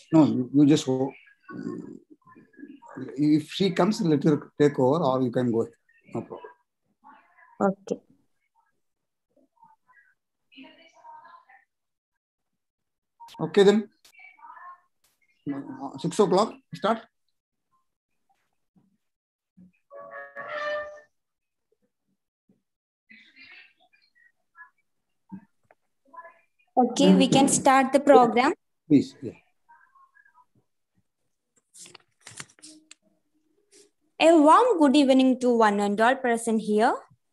No, you just go. If she comes, let her take over, or you can go ahead. No problem. Okay. Okay then. 6 o'clock, start. Okay, we can start the program. Please, yeah. A warm good evening to one and all present here.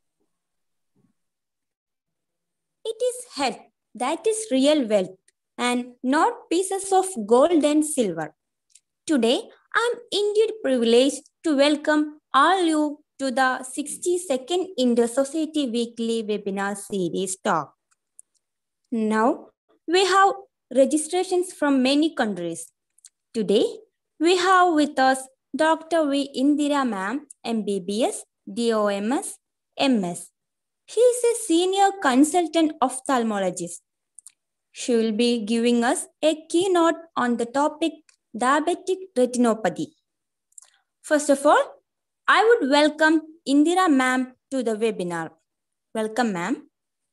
It is health that is real wealth and not pieces of gold and silver. Today, I am indeed privileged to welcome all you to the 62nd Inter-Society Weekly Webinar Series talk. Now, we have registrations from many countries. Today, we have with us Dr. V. Indira Ma'am, MBBS, DOMS, MS. She is a senior consultant ophthalmologist. She will be giving us a keynote on the topic diabetic retinopathy. First of all, I would welcome Indira Ma'am to the webinar. Welcome, ma'am.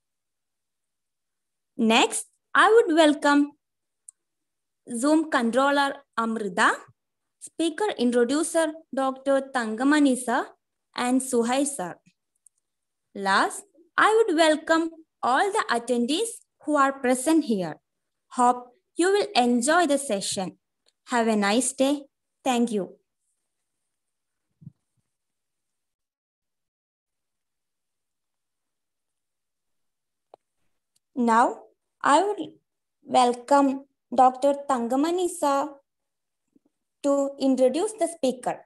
Next, I would welcome Zoom controller Amrita, speaker introducer Dr. Tangamani sir and Suhai sir. Last, I would welcome all the attendees who are present here. Hope you will enjoy the session. Have a nice day. Thank you. Now, I would welcome Dr. Tangamani sir to introduce the speaker.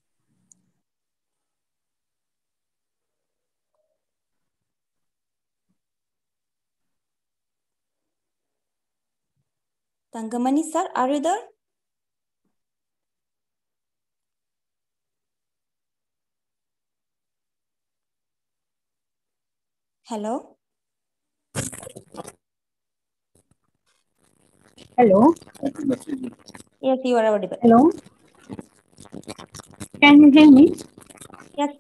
Tangamani sir, are you there? Hello? Hello. Yes, you are audible. Hello. Can you hear me? Yes.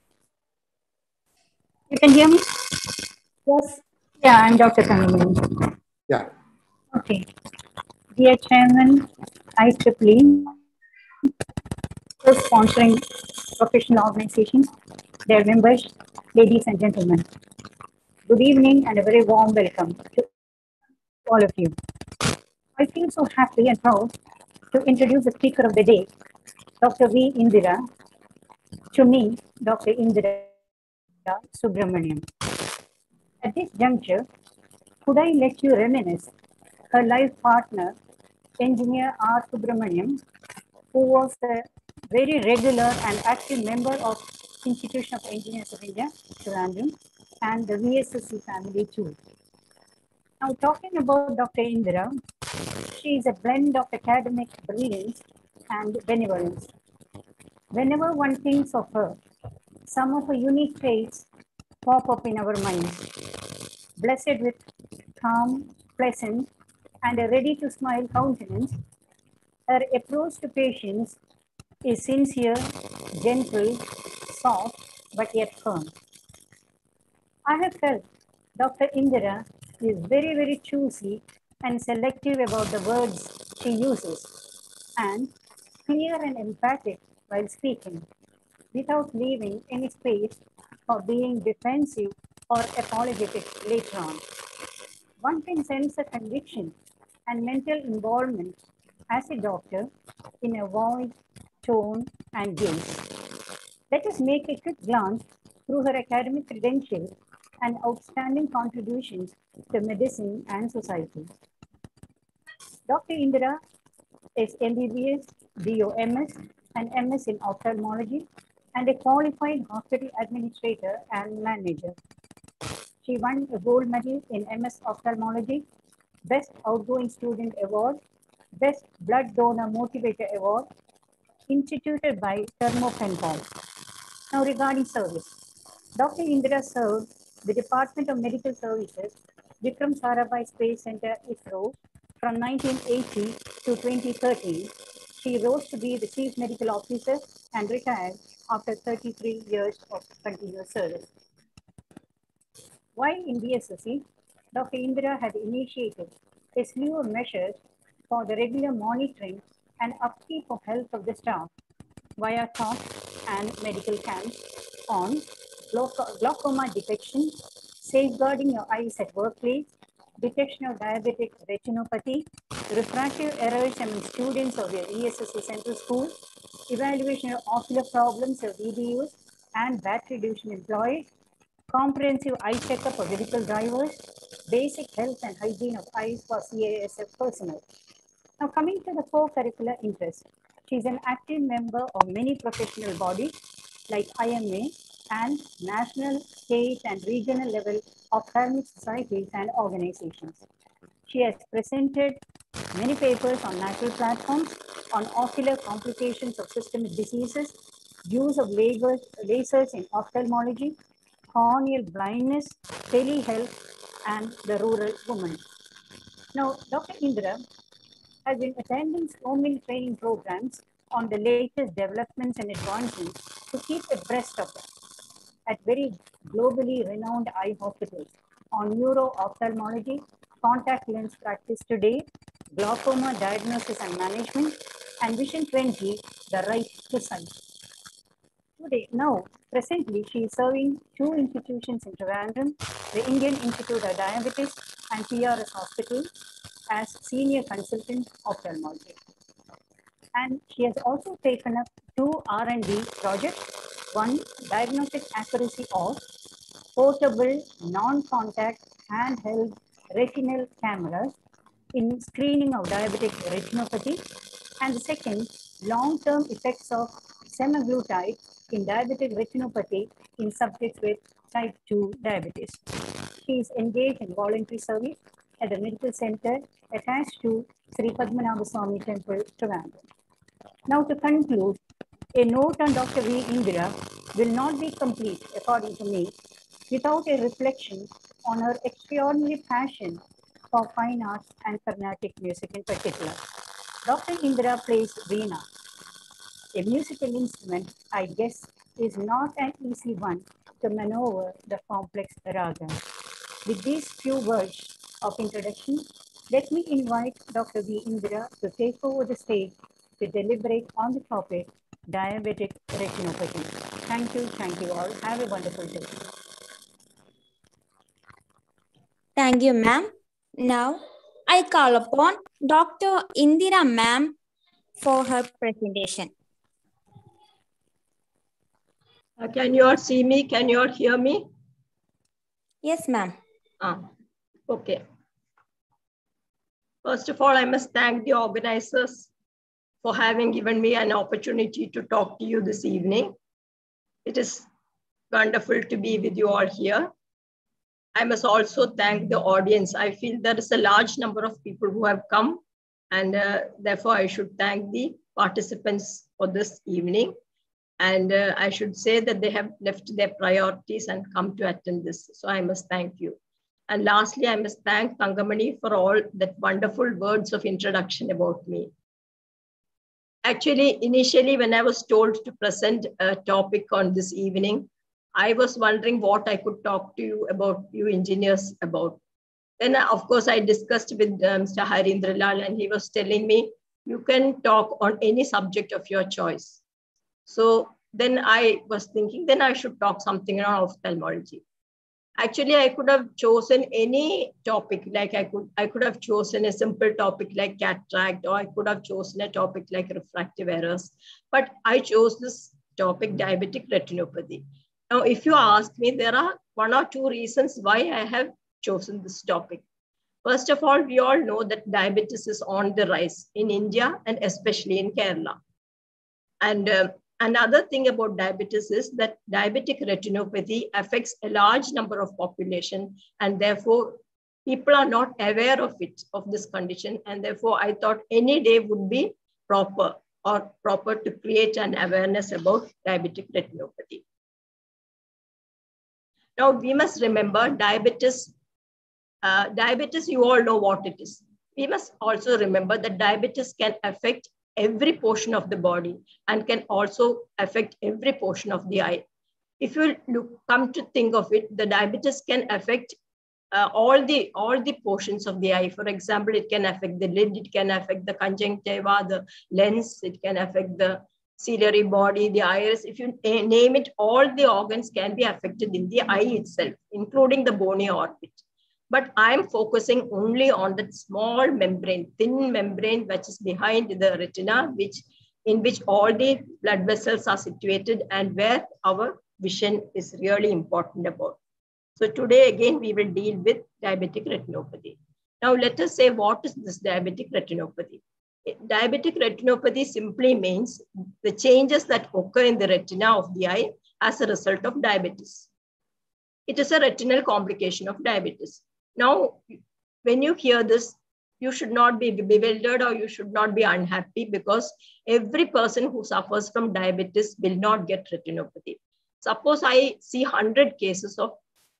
You can hear me? Yes. Yeah, I'm Dr. Tangamani. Yeah. Okay. Dear Chairman, IEEE, co-sponsoring professional organizations, their members, ladies and gentlemen. Good evening and a very warm welcome to all of you. I feel so happy and proud to introduce the speaker of the day, Dr. V. Indira. To me, Dr. Indira Subramaniam. At this juncture, could I let you reminisce her life partner, engineer R. Subramaniam, who was a very regular and active member of Institution of Engineers of India, Trivandrum, and the VSSC family too. Now, talking about Dr. Indira, she is a blend of academic brilliance and benevolence. Whenever one thinks of her, some of her unique traits pop up in our minds. Blessed with calm, pleasant, and a ready-to-smile countenance, her approach to patients is sincere, gentle, soft, but yet firm. I have felt Dr. Indira is very, very choosy and selective about the words she uses, and clear and emphatic while speaking, without leaving any space for being defensive or apologetic later on. One can sense a conviction and mental involvement as a doctor in her voice, tone, and gaze. Let us make a quick glance through her academic credentials and outstanding contributions to medicine and society. Dr. Indira is MBBS, DOMS, and MS in ophthalmology, and a qualified hospital administrator and manager. She won a gold medal in MS ophthalmology, Best Outgoing Student Award, Best Blood Donor Motivator Award, instituted by Thermofenpal. Now regarding service, Dr. Indira served the Department of Medical Services, Vikram Sarabhai Space Center, ISRO, from 1980 to 2013, she rose to be the Chief Medical Officer and retired after 33 years of continuous service. While in BSSC, Dr. Indira had initiated a slew of measures for the regular monitoring and upkeep of health of the staff via talks and medical camps on glaucoma detection, safeguarding your eyes at workplace, detection of diabetic retinopathy, refractive errors among students of your ESSC Central School, evaluation of ocular problems of EDUs and battery division employees, comprehensive eye checkup of vehicle drivers, basic health and hygiene of eyes for CASF personnel. Now coming to the co-curricular interests, she is an active member of many professional bodies like IMA and national, state and regional level ophthalmic societies and organizations. She has presented many papers on national platforms on ocular complications of systemic diseases, use of lasers in ophthalmology, corneal blindness, telehealth, and the rural woman. Now, Dr. Indira has been attending so many training programs on the latest developments and advancements to keep abreast of them at very globally renowned eye hospitals on neuro-ophthalmology, contact lens practice today, glaucoma diagnosis and management, and Vision 20, the right to sight. Today, now, presently, she is serving 2 institutions in Trivandrum, the Indian Institute of Diabetes and PRS Hospital as Senior Consultant Ophthalmology. And she has also taken up 2 R&D projects, one diagnostic accuracy of portable, non-contact, handheld retinal cameras in screening of diabetic retinopathy, and the second, long-term effects of semaglutide in diabetic retinopathy in subjects with type 2 diabetes. She is engaged in voluntary service at the medical center attached to Sri Padmanabha Swami Temple, Trivandrum. Now to conclude, a note on Dr. V. Indira will not be complete, according to me, without a reflection on her extraordinary passion for fine arts and Carnatic music in particular. Dr. Indira plays veena. A musical instrument, I guess, is not an easy one to maneuver the complex raga. With these few words of introduction, let me invite Dr. V. Indira to take over the stage to deliberate on the topic diabetic retinopathy. Thank you all. Have a wonderful day. Thank you, ma'am. Now, I call upon Dr. Indira ma'am for her presentation. Can you all see me? Can you all hear me? Yes, ma'am. Okay. First of all, I must thank the organizers for having given me an opportunity to talk to you this evening. It is wonderful to be with you all here. I must also thank the audience. I feel there is a large number of people who have come, and therefore I should thank the participants for this evening. And I should say that they have left their priorities and come to attend this. So I must thank you. And lastly, I must thank Thangamani for all that wonderful words of introduction about me. Actually, initially, when I was told to present a topic on this evening, I was wondering what I could talk to you about, you engineers about. Then, of course, I discussed with Mr. Harindra Lal, and he was telling me, you can talk on any subject of your choice. So then I was thinking, then I should talk something on ophthalmology. Actually, I could have chosen any topic, like I could have chosen a simple topic like cataract, or I could have chosen a topic like refractive errors. But I chose this topic, diabetic retinopathy. Now, if you ask me, there are 1 or 2 reasons why I have chosen this topic. First of all, we all know that diabetes is on the rise in India and especially in Kerala. And another thing about diabetes is that diabetic retinopathy affects a large number of population, and therefore people are not aware of it, of this condition. And therefore I thought any day would be proper to create an awareness about diabetic retinopathy. Now we must remember diabetes, you all know what it is. We must also remember that diabetes can affect every portion of the body and can also affect every portion of the eye. If you come to think of it, the diabetes can affect all the portions of the eye. For example, it can affect the lid, it can affect the conjunctiva, the lens, it can affect the ciliary body, the iris. If you name it, all the organs can be affected in the eye itself, including the bony orbit. But I'm focusing only on that small membrane, thin membrane, which is behind the retina, in which all the blood vessels are situated and where our vision is really important about. So today, again, we will deal with diabetic retinopathy. Now, let us say, what is this diabetic retinopathy? Diabetic retinopathy simply means the changes that occur in the retina of the eye as a result of diabetes. It is a retinal complication of diabetes. Now, when you hear this, you should not be bewildered or you should not be unhappy, because every person who suffers from diabetes will not get retinopathy. Suppose I see 100 cases of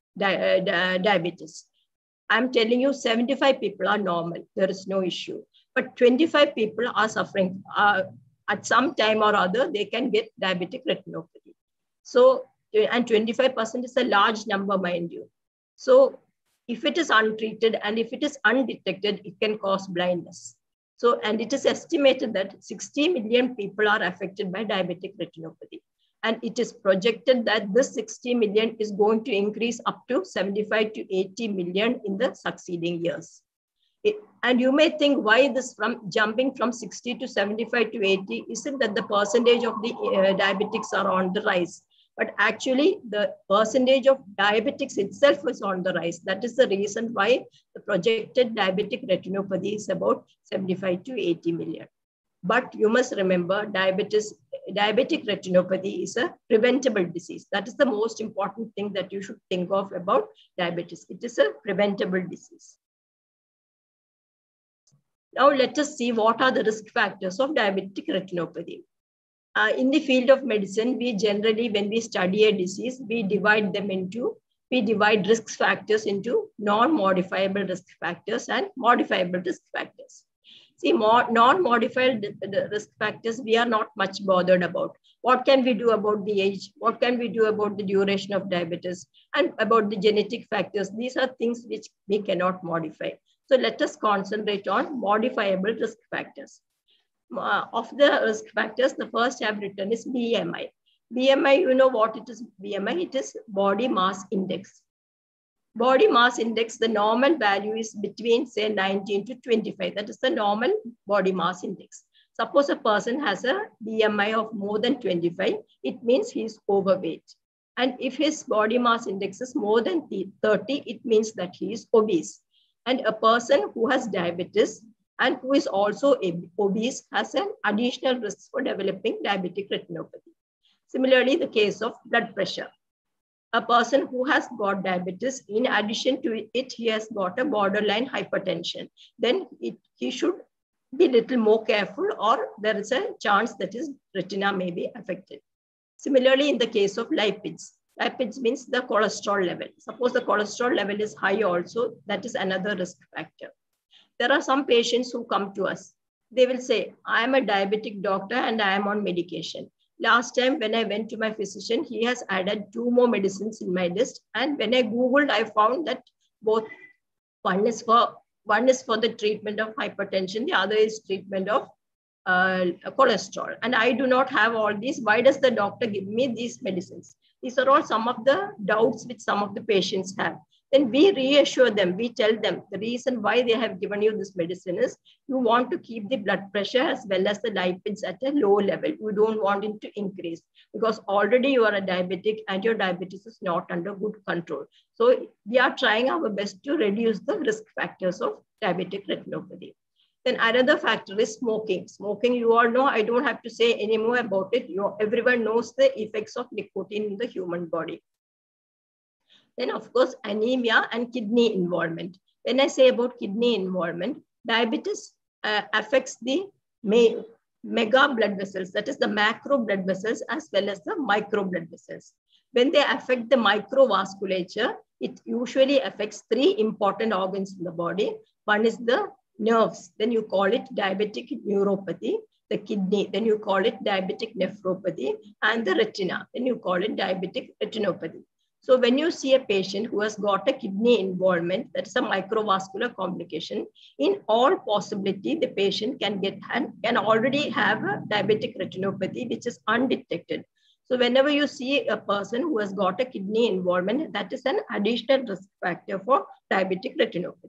diabetes. I'm telling you, 75 people are normal. There is no issue. But 25 people are suffering. At some time or other, they can get diabetic retinopathy. So, and 25% is a large number, mind you. So, if it is untreated and if it is undetected, it can cause blindness. So, and it is estimated that 60 million people are affected by diabetic retinopathy. And it is projected that this 60 million is going to increase up to 75 to 80 million in the succeeding years. And you may think, why this from jumping from 60 to 75 to 80? Isn't that the percentage of the diabetics are on the rise? But actually, the percentage of diabetics itself is on the rise. That is the reason why the projected diabetic retinopathy is about 75 to 80 million. But you must remember, diabetic retinopathy is a preventable disease. That is the most important thing that you should think of about diabetes. It is a preventable disease. Now let us see what are the risk factors of diabetic retinopathy. In the field of medicine, we generally, when we study a disease, we divide risk factors into non-modifiable risk factors and modifiable risk factors. See, non-modified risk factors, we are not much bothered about. What can we do about the age? What can we do about the duration of diabetes and about the genetic factors? These are things which we cannot modify. So let us concentrate on modifiable risk factors. Of the risk factors, the first I have written is BMI. BMI, you know what it is, BMI? It is body mass index. Body mass index, the normal value is between, say, 19 to 25. That is the normal body mass index. Suppose a person has a BMI of more than 25, it means he is overweight. And if his body mass index is more than 30, it means that he is obese. And a person who has diabetes and who is also obese has an additional risk for developing diabetic retinopathy. Similarly, the case of blood pressure. A person who has got diabetes, in addition to it, he has got a borderline hypertension. Then he should be a little more careful, or there is a chance that his retina may be affected. Similarly, in the case of lipids, lipids means the cholesterol level. Suppose the cholesterol level is high also, that is another risk factor. There are some patients who come to us. They will say, I am a diabetic doctor and I am on medication. Last time when I went to my physician, he has added 2 more medicines in my list. And when I Googled, I found that both one is for the treatment of hypertension, the other is treatment of cholesterol. And I do not have all these. Why does the doctor give me these medicines? These are all some of the doubts which some of the patients have. Then we reassure them, we tell them the reason why they have given you this medicine is you want to keep the blood pressure as well as the lipids at a low level. You don't want it to increase because already you are a diabetic and your diabetes is not under good control. So we are trying our best to reduce the risk factors of diabetic retinopathy. Then another factor is smoking. Smoking, you all know, I don't have to say any more about it. Everyone knows the effects of nicotine in the human body. Then, of course, anemia and kidney involvement. When I say about kidney involvement, diabetes affects the mega blood vessels, that is the macro blood vessels as well as the micro blood vessels. When they affect the microvasculature, it usually affects 3 important organs in the body. One is the nerves, then you call it diabetic neuropathy. The kidney, then you call it diabetic nephropathy, and the retina, then you call it diabetic retinopathy. So when you see a patient who has got a kidney involvement, that's a microvascular complication, in all possibility, the patient can already have a diabetic retinopathy, which is undetected. So whenever you see a person who has got a kidney involvement, that is an additional risk factor for diabetic retinopathy.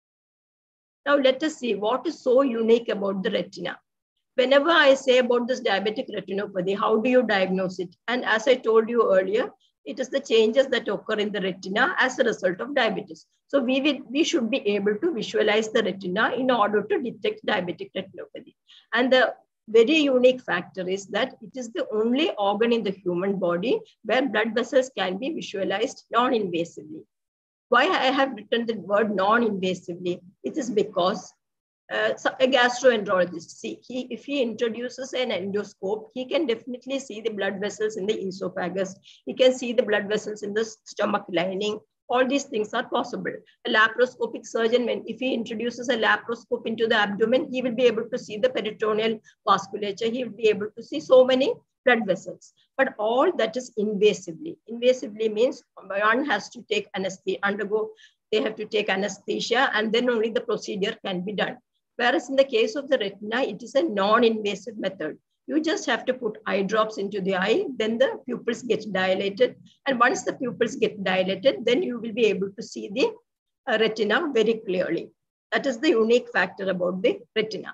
Now let us see what is so unique about the retina. Whenever I say about this diabetic retinopathy, how do you diagnose it? And as I told you earlier, it is the changes that occur in the retina as a result of diabetes. So we should be able to visualize the retina in order to detect diabetic retinopathy. And the very unique factor is that it is the only organ in the human body where blood vessels can be visualized non-invasively. Why I have written the word non-invasively? It is because so a gastroenterologist, if he introduces an endoscope, he can definitely see the blood vessels in the esophagus. He can see the blood vessels in the stomach lining. All these things are possible. A laparoscopic surgeon, if he introduces a laparoscope into the abdomen, he will be able to see the peritoneal vasculature. He will be able to see so many blood vessels. But all that is invasively. Invasively means one has to take anesthesia, they have to take anesthesia, and then only the procedure can be done. Whereas in the case of the retina, it is a non-invasive method. You just have to put eye drops into the eye, then the pupils get dilated. And once the pupils get dilated, then you will be able to see the retina very clearly. That is the unique factor about the retina.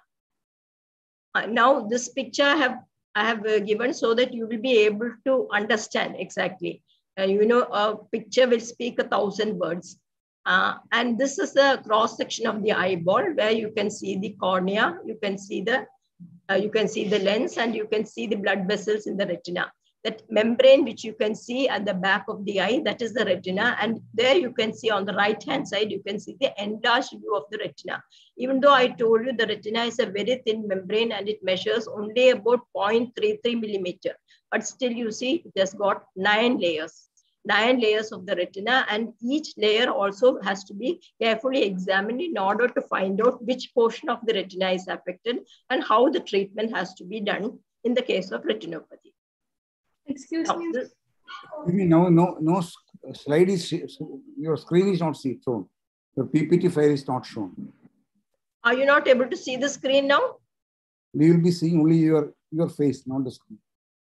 Now this picture I have given so that you will be able to understand exactly. A picture will speak 1,000 words. And this is a cross section of the eyeball where you can see the cornea, you can see the lens, and you can see the blood vessels in the retina. That membrane which you can see at the back of the eye, that is the retina. And there you can see on the right-hand side, you can see the enlarged view of the retina. Even though I told you the retina is a very thin membrane and it measures only about 0.33 millimeter, but still you see it has got 9 layers. 9 layers of the retina, and each layer also has to be carefully examined in order to find out which portion of the retina is affected and how the treatment has to be done in the case of retinopathy. Excuse me. No slide is, your screen is not shown. Your PPT file is not shown. Are you not able to see the screen now? We will be seeing only your face, not the screen.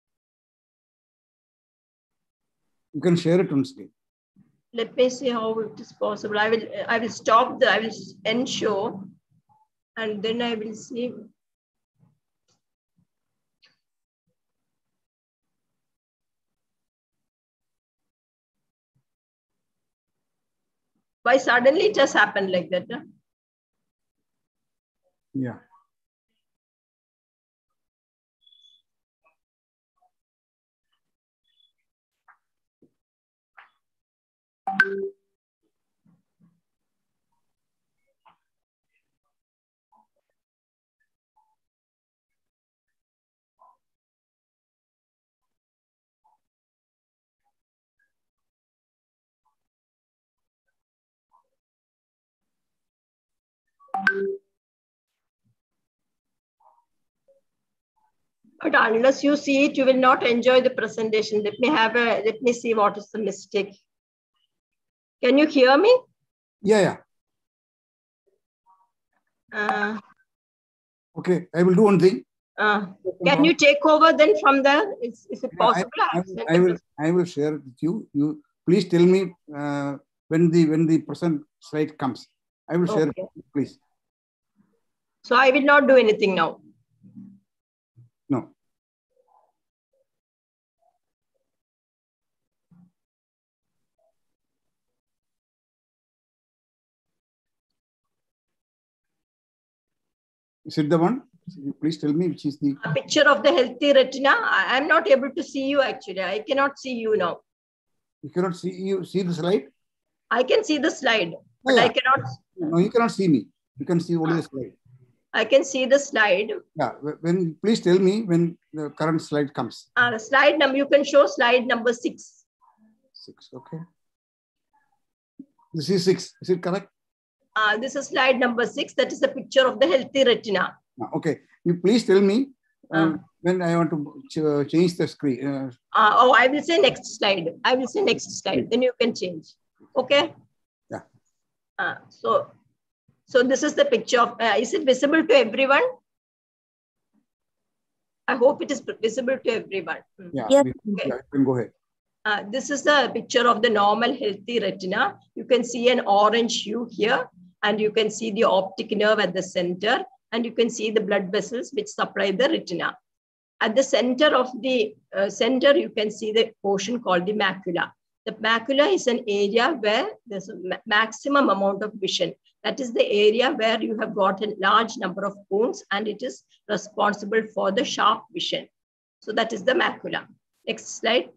You can share it on screen. Let me see how it is possible. I will stop I will end show, and then I will see. Why suddenly it has happened like that? Huh? Yeah. But unless you see it, you will not enjoy the presentation. Let me see what is the mistake. Can you hear me? Yeah. Okay, I will do one thing. Can you take over then from there? Is it possible? I will share it with you. You please tell me when the present slide comes. I will share it, please. So I will not do anything now. No. Is it the one? Please tell me which is the picture of the healthy retina. I am not able to see you actually. I cannot see you now. You cannot see the slide? I can see the slide, but I cannot. No, you cannot see me. You can see only the slide. I can see the slide. Yeah. Please tell me when the current slide comes. Slide number. You can show slide number 6. 6. Okay. This is 6. Is it correct? This is slide number 6. That is a picture of the healthy retina. Okay. You please tell me when I want to change the screen. I will say next slide. I will say next slide. Then you can change. Okay. Yeah. So this is the picture of. Is it visible to everyone? I hope it is visible to everyone. Yeah. Yes. Yeah. You can go ahead. This is the picture of the normal healthy retina. You can see an orange hue here, and you can see the optic nerve at the center, and you can see the blood vessels which supply the retina. At the center of the center, you can see the portion called the macula. The macula is an area where there's a maximum amount of vision. That is the area where you have got a large number of cones, and it is responsible for the sharp vision. So that is the macula. Next slide.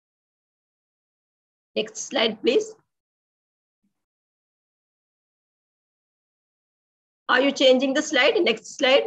Next slide, please. Are you changing the slide? Next slide.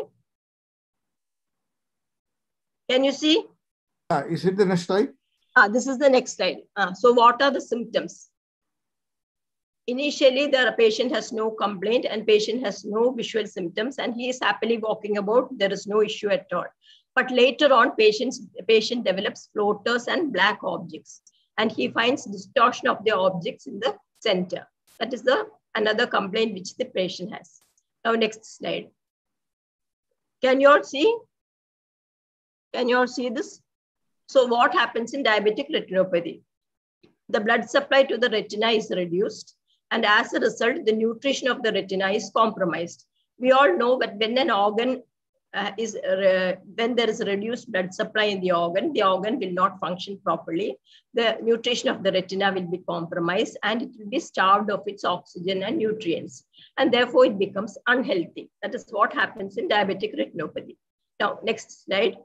Can you see? Is it the next slide? This is the next slide. So what are the symptoms? Initially, the patient has no complaint and patient has no visual symptoms, and he is happily walking about. There is no issue at all. But later on, patient develops floaters and black objects, and he finds distortion of the objects in the center. That is another complaint which the patient has. Now, next slide. Can you all see? Can you all see this? So what happens in diabetic retinopathy? The blood supply to the retina is reduced, and as a result, the nutrition of the retina is compromised. We all know that when an organ when there is reduced blood supply in the organ will not function properly. The nutrition of the retina will be compromised, and it will be starved of its oxygen and nutrients, and therefore it becomes unhealthy. That is what happens in diabetic retinopathy. Now, next slide.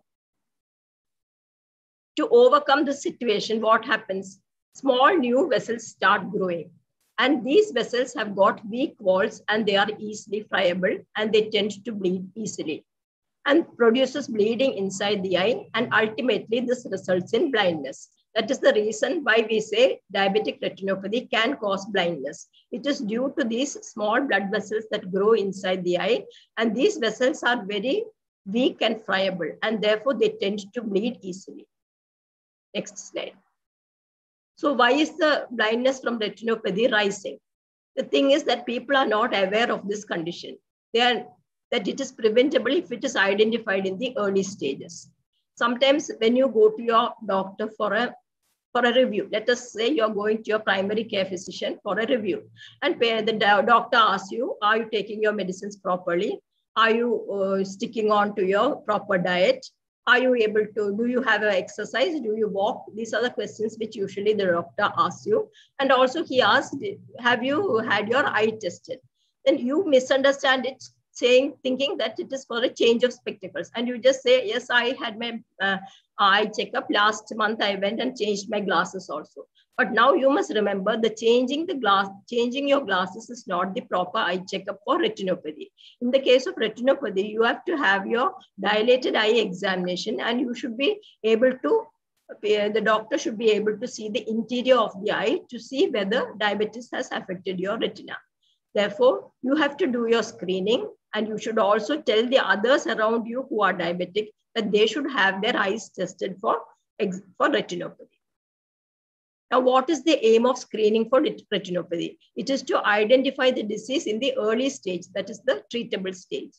To overcome the situation, what happens? Small new vessels start growing, and these vessels have got weak walls, and they are easily friable, and they tend to bleed easily and produces bleeding inside the eye, and ultimately this results in blindness. That is the reason why we say diabetic retinopathy can cause blindness. It is due to these small blood vessels that grow inside the eye, and these vessels are very weak and friable, and therefore they tend to bleed easily. Next slide. So why is the blindness from retinopathy rising? The thing is that people are not aware of this condition. That it is preventable if it is identified in the early stages. Sometimes when you go to your doctor for a review, let us say you're going to your primary care physician for a review, and the doctor asks you, are you taking your medicines properly? Are you sticking on to your proper diet? Are you able to, do you have an exercise? Do you walk? These are the questions which usually the doctor asks you. And also he asks, have you had your eye tested? Then you misunderstand it, thinking that it is for a change of spectacles. And you just say, yes, I had my eye checkup. Last month I went and changed my glasses also. But now you must remember that changing your glasses is not the proper eye checkup for retinopathy. In the case of retinopathy, you have to have your dilated eye examination, and you should be able to, the doctor should be able to see the interior of the eye to see whether diabetes has affected your retina. Therefore, you have to do your screening, and you should also tell the others around you who are diabetic that they should have their eyes tested for retinopathy. Now, what is the aim of screening for retinopathy? It is to identify the disease in the early stage, that is the treatable stage.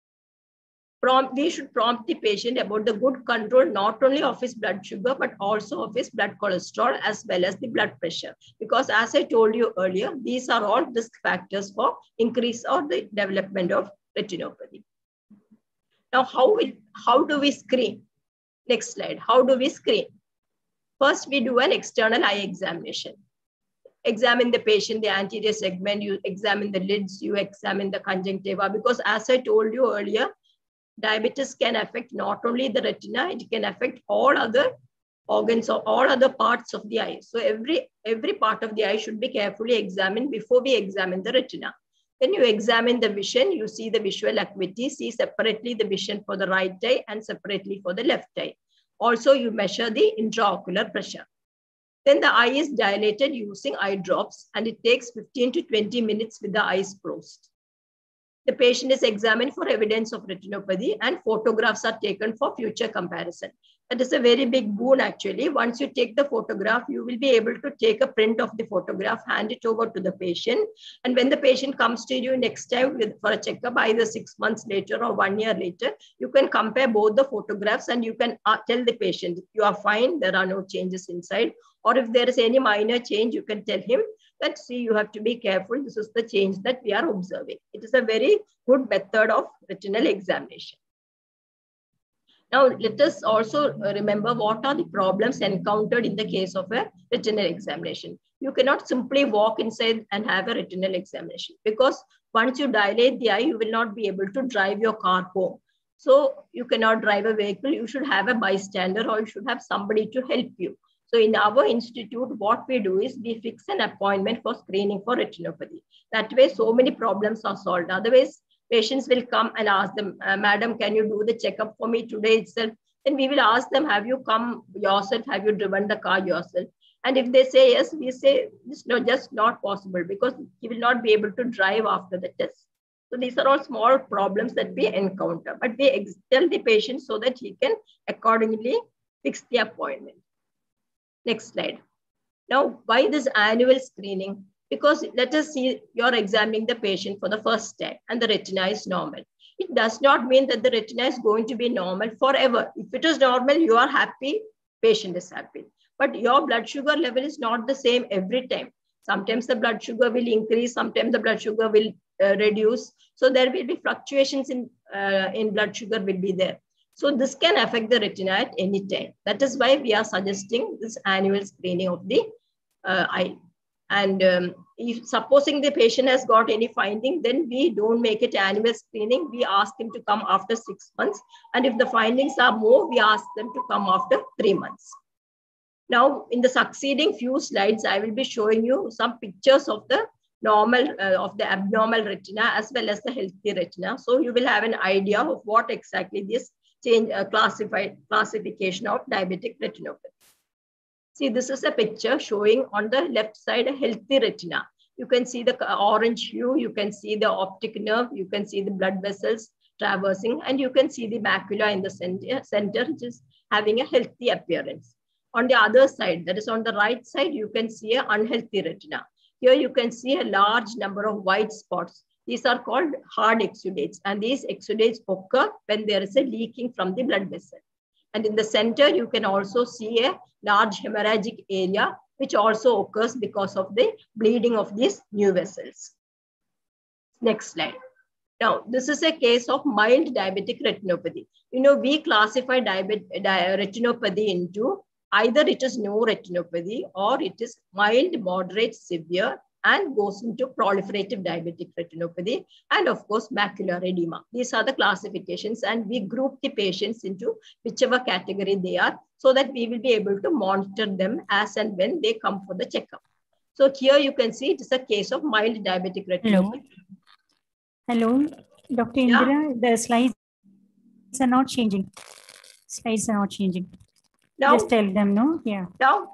We should prompt the patient about the good control not only of his blood sugar, but also of his blood cholesterol as well as the blood pressure. Because as I told you earlier, these are all risk factors for increase or the development of retinopathy. Now, how do we screen? Next slide. How do we screen? First, we do an external eye examination. Examine the patient, the anterior segment, you examine the lids, you examine the conjunctiva, because as I told you earlier, diabetes can affect not only the retina, it can affect all other organs or all other parts of the eye. So every part of the eye should be carefully examined before we examine the retina. Then you examine the vision, you see the visual acuity, see separately the vision for the right eye and separately for the left eye. Also, you measure the intraocular pressure. Then the eye is dilated using eye drops, and it takes 15 to 20 minutes with the eyes closed. The patient is examined for evidence of retinopathy, and photographs are taken for future comparison. That is a very big boon actually. Once you take the photograph, you will be able to take a print of the photograph, hand it over to the patient. And when the patient comes to you next time for a checkup, either 6 months later or 1 year later, you can compare both the photographs and you can tell the patient, you are fine, there are no changes inside. Or if there is any minor change, you can tell him that, see, you have to be careful. This is the change that we are observing. It is a very good method of retinal examination. Now, let us also remember what are the problems encountered in the case of a retinal examination. You cannot simply walk inside and have a retinal examination, because once you dilate the eye, you will not be able to drive your car home. So you cannot drive a vehicle. You should have a bystander, or you should have somebody to help you. So in our institute, what we do is we fix an appointment for screening for retinopathy. That way, so many problems are solved. Otherwise, patients will come and ask them, Madam, can you do the checkup for me today itself? Then we will ask them, have you come yourself? Have you driven the car yourself? And if they say yes, we say, it's just not possible, because he will not be able to drive after the test. So these are all small problems that we encounter, but we tell the patient so that he can accordingly fix the appointment. Next slide. Now, why this annual screening? Because let us see, you're examining the patient for the first time and the retina is normal. It does not mean that the retina is going to be normal forever. If it is normal, you are happy, patient is happy. But your blood sugar level is not the same every time. Sometimes the blood sugar will increase, sometimes the blood sugar will reduce. So there will be fluctuations in blood sugar will be there. So this can affect the retina at any time. That is why we are suggesting this annual screening of the eye. And if supposing the patient has got any finding, then we don't make it annual screening. We ask him to come after 6 months. And if the findings are more, we ask them to come after 3 months. Now, in the succeeding few slides, I will be showing you some pictures of the normal, of the abnormal retina as well as the healthy retina. So you will have an idea of what exactly this classification of diabetic retinopathy. See, this is a picture showing on the left side a healthy retina. You can see the orange hue, you can see the optic nerve, you can see the blood vessels traversing, and you can see the macula in the center, which is having a healthy appearance. On the other side, that is on the right side, you can see an unhealthy retina. Here you can see a large number of white spots. These are called hard exudates, and these exudates occur when there is a leaking from the blood vessel. And in the center, you can also see a large hemorrhagic area, which also occurs because of the bleeding of these new vessels. Next slide. Now, this is a case of mild diabetic retinopathy. You know, we classify retinopathy into either it is no retinopathy or it is mild, moderate, severe, and goes into proliferative diabetic retinopathy, and of course, macular edema. These are the classifications, and we group the patients into whichever category they are, so that we will be able to monitor them as and when they come for the checkup. So here you can see it is a case of mild diabetic retinopathy. Hello, Dr. Indira, the slides are not changing. Slides are not changing. Now, just tell them, no? Yeah. Now,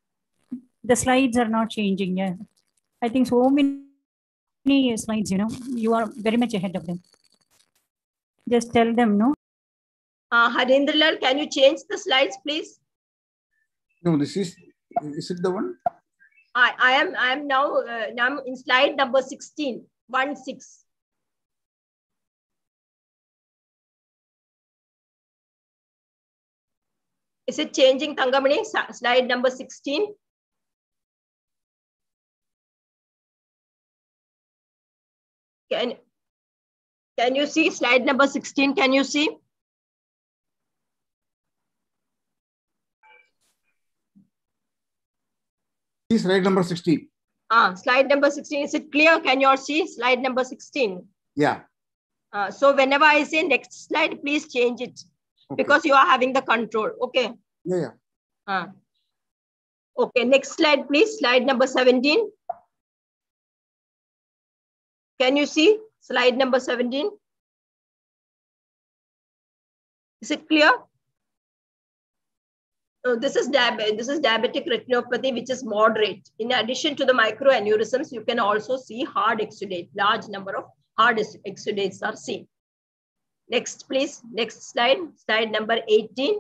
the slides are not changing. Yeah. I think so many slides, you know, you are very much ahead of them. Just tell them, no? Harindralal, can you change the slides, please? No, is it the one? I am now in slide number 16, 16. Is it changing, Thangamani? Slide number 16. Can you see slide number 16? Can you see? Slide number 16. Slide number 16. Is it clear? Can you all see slide number 16? Yeah. So whenever I say next slide, please change it. Okay. Because you are having the control. Okay. Yeah. Okay. Next slide, please. Slide number 17. Can you see slide number 17? Is it clear? This is diabetic retinopathy, which is moderate. In addition to the microaneurysms, you can also see hard exudate. Large number of hard exudates are seen. Next, please. Next slide. Slide number 18.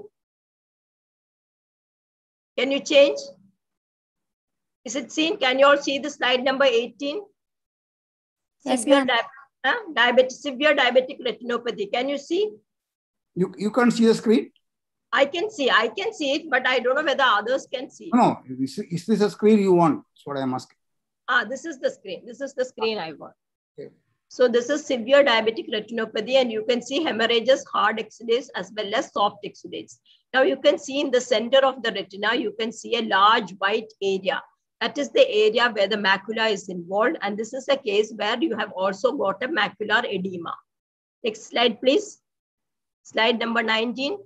Can you change? Is it seen? Can you all see the slide number 18? Yes, severe ma'am. severe diabetic retinopathy. Can you see? You can't see the screen? I can see it, but I don't know whether others can see. No, is this a screen you want? That's what I'm asking. This is the screen. This is the screen I want. Okay. So this is severe diabetic retinopathy, and you can see hemorrhages, hard exudates, as well as soft exudates. Now you can see in the center of the retina, you can see a large white area. That is the area where the macula is involved. And this is a case where you have also got a macular edema. Next slide, please. Slide number 19.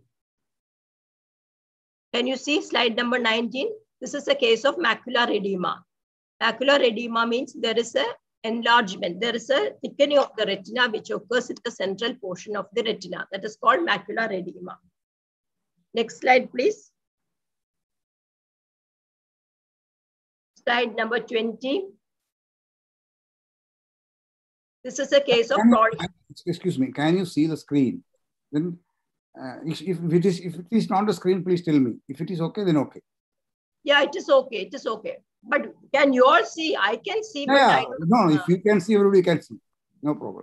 Can you see slide number 19? This is a case of macular edema. Macular edema means there is a enlargement. There is a thickening of the retina which occurs in the central portion of the retina. That is called macular edema. Next slide, please. Slide number 20. This is a case of... Excuse me, can you see the screen? Then, if it is not the screen, please tell me. If it is okay, then okay. Yeah, it is okay. It is okay. But can you all see? I can see. Yeah, but no, if you can see, everybody can see. No problem.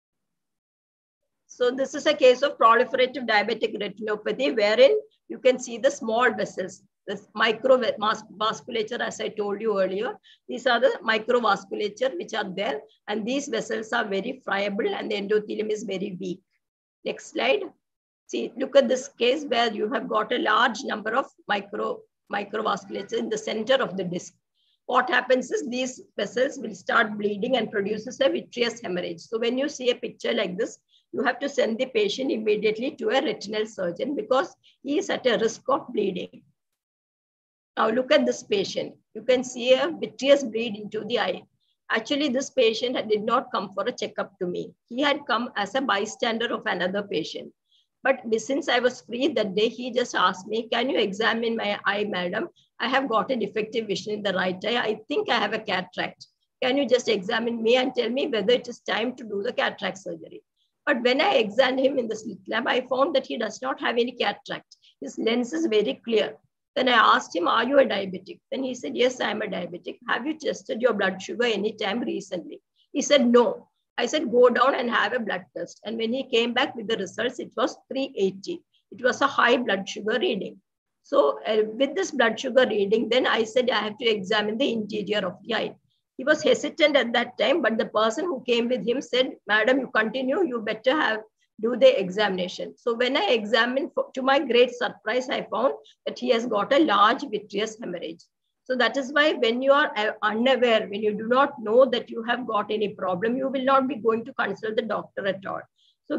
So this is a case of proliferative diabetic retinopathy, wherein you can see the small vessels, this microvasculature, as I told you earlier. These are the microvasculature which are there, and these vessels are very friable, and the endothelium is very weak. Next slide. See, look at this case where you have got a large number of microvasculature in the center of the disc. What happens is these vessels will start bleeding and produces a vitreous hemorrhage. So when you see a picture like this, you have to send the patient immediately to a retinal surgeon because he is at a risk of bleeding. Now look at this patient. You can see a vitreous bleed into the eye. Actually, this patient did not come for a checkup to me. He had come as a bystander of another patient. But since I was free that day, he just asked me, can you examine my eye, madam? I have got a defective vision in the right eye. I think I have a cataract. Can you just examine me and tell me whether it is time to do the cataract surgery? But when I examined him in the slit lamp, I found that he does not have any cataract. His lens is very clear. Then I asked him, are you a diabetic? Then he said, yes, I am a diabetic. Have you tested your blood sugar any time recently? He said, no. I said, go down and have a blood test. And when he came back with the results, it was 380. It was a high blood sugar reading. So with this blood sugar reading, then I said, I have to examine the interior of the eye. He was hesitant at that time, but the person who came with him said, madam, you continue, you better do the examination. So when I examined, to my great surprise, I found that he has got a large vitreous hemorrhage. So that is why when you are unaware, when you do not know that you have got any problem, you will not be going to consult the doctor at all. So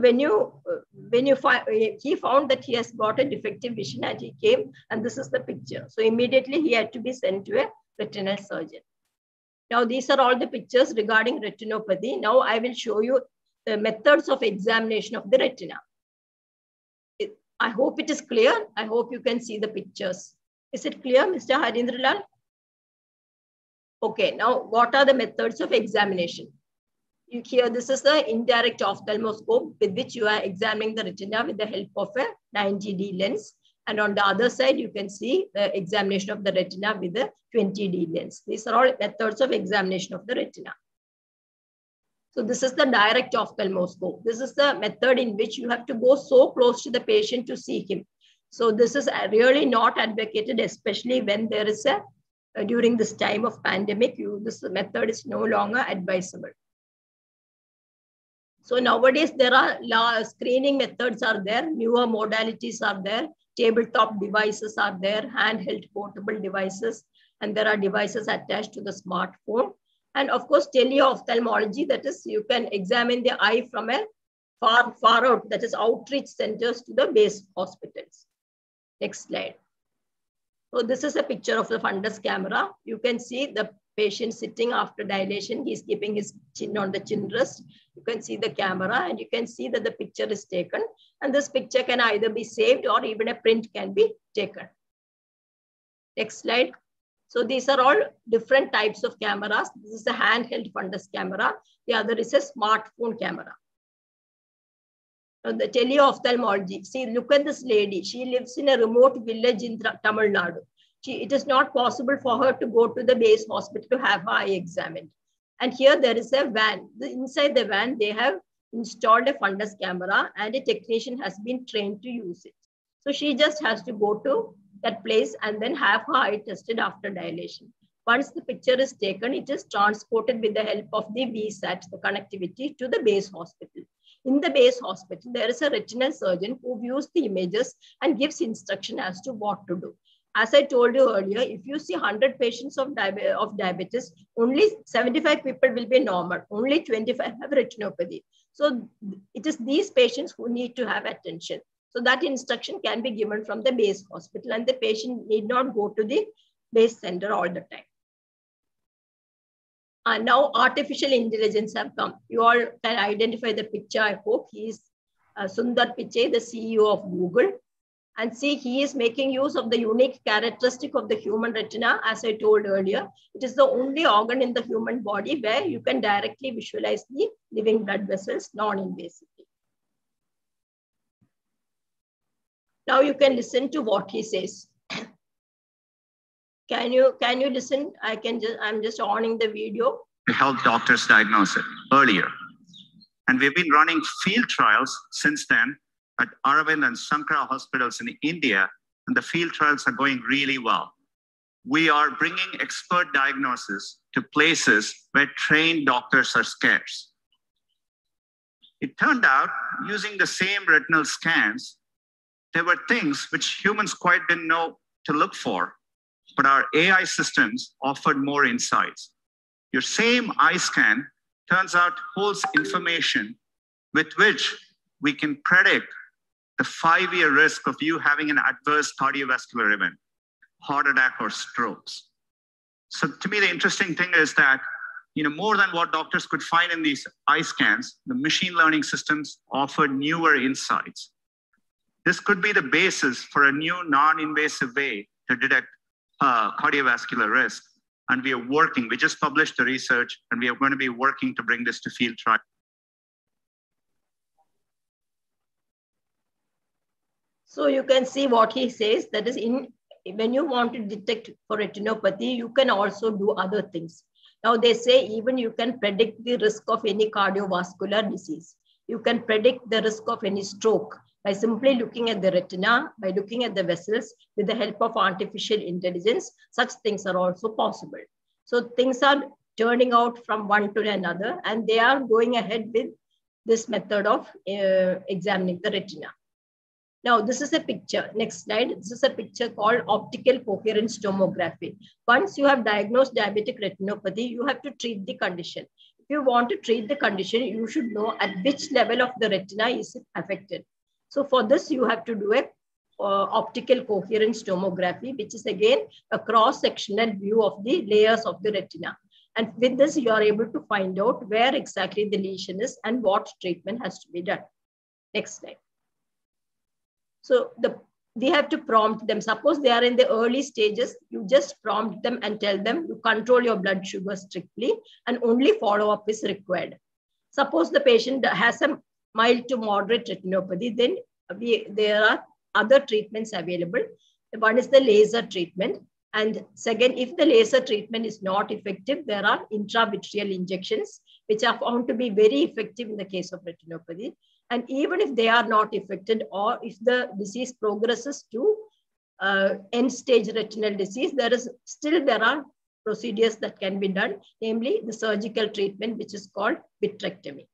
he found that he has got a defective vision and he came, and this is the picture. So immediately he had to be sent to a retinal surgeon. Now these are all the pictures regarding retinopathy. Now I will show you the methods of examination of the retina. I hope it is clear. I hope you can see the pictures. Is it clear, Mr. Harindralal? Okay, now what are the methods of examination? Here, this is the indirect ophthalmoscope with which you are examining the retina with the help of a 90D lens. And on the other side, you can see the examination of the retina with a 20D lens. These are all methods of examination of the retina. So this is the direct ophthalmoscope. This is the method in which you have to go so close to the patient to see him. So this is really not advocated, especially when there is during this time of pandemic, this method is no longer advisable. So nowadays there are screening methods are there, newer modalities are there, tabletop devices are there, handheld portable devices, and there are devices attached to the smartphone. And of course, teleophthalmology, that is, you can examine the eye from a far out, that is outreach centers to the base hospitals. Next slide. So this is a picture of the fundus camera. You can see the patient sitting after dilation. He's keeping his chin on the chin rest. You can see the camera and you can see that the picture is taken. And this picture can either be saved or even a print can be taken. Next slide. So these are all different types of cameras. This is a handheld fundus camera. The other is a smartphone camera. Now the teleophthalmology. See, look at this lady. She lives in a remote village in Tamil Nadu. It is not possible for her to go to the base hospital to have her eye examined. And here there is a van. Inside the van, they have installed a fundus camera and a technician has been trained to use it. So she just has to go to that place and then have her eye tested after dilation. Once the picture is taken, it is transported with the help of the VSAT, the connectivity, to the base hospital. In the base hospital, there is a retinal surgeon who views the images and gives instruction as to what to do. As I told you earlier, if you see 100 patients of diabetes, only 75 people will be normal, only 25 have retinopathy. So it is these patients who need to have attention. So that instruction can be given from the base hospital and the patient need not go to the base center all the time. And now artificial intelligence have come. You all can identify the picture, I hope. He is Sundar Pichai, the CEO of Google. And see, he is making use of the unique characteristic of the human retina. As I told earlier, it is the only organ in the human body where you can directly visualize the living blood vessels non-invasively. Now you can listen to what he says. Can you listen? I'm just on the video. To help doctors diagnose it earlier. And we've been running field trials since then at Aravind and Sankara hospitals in India, and the field trials are going really well. We are bringing expert diagnosis to places where trained doctors are scarce. It turned out, using the same retinal scans, there were things which humans quite didn't know to look for, but our AI systems offered more insights. Your same eye scan turns out holds information with which we can predict the 5-year risk of you having an adverse cardiovascular event, heart attack or strokes. So to me, the interesting thing is that, more than what doctors could find in these eye scans, the machine learning systems offer newer insights. This could be the basis for a new non-invasive way to detect cardiovascular risk. And we are working, we just published the research, and we are going to be working to bring this to field trial. So you can see what he says, that is, when you want to detect for retinopathy, you can also do other things. Now they say even you can predict the risk of any cardiovascular disease. You can predict the risk of any stroke by simply looking at the retina, by looking at the vessels with the help of artificial intelligence. Such things are also possible. So things are turning out from one to another, and they are going ahead with this method of examining the retina. Now, this is a picture. Next slide. This is a picture called optical coherence tomography. Once you have diagnosed diabetic retinopathy, you have to treat the condition. If you want to treat the condition, you should know at which level of the retina is it affected. So for this, you have to do a optical coherence tomography, which is again a cross-sectional view of the layers of the retina. And with this, you are able to find out where exactly the lesion is and what treatment has to be done. Next slide. So we have to prompt them. Suppose they are in the early stages, you just prompt them and tell them you control your blood sugar strictly and only follow-up is required. Suppose the patient has a mild to moderate retinopathy, then there are other treatments available. One is the laser treatment. And second, if the laser treatment is not effective, there are intravitreal injections, which are found to be very effective in the case of retinopathy. And even if they are not affected, or if the disease progresses to end-stage retinal disease, there are procedures that can be done, namely the surgical treatment, which is called vitrectomy.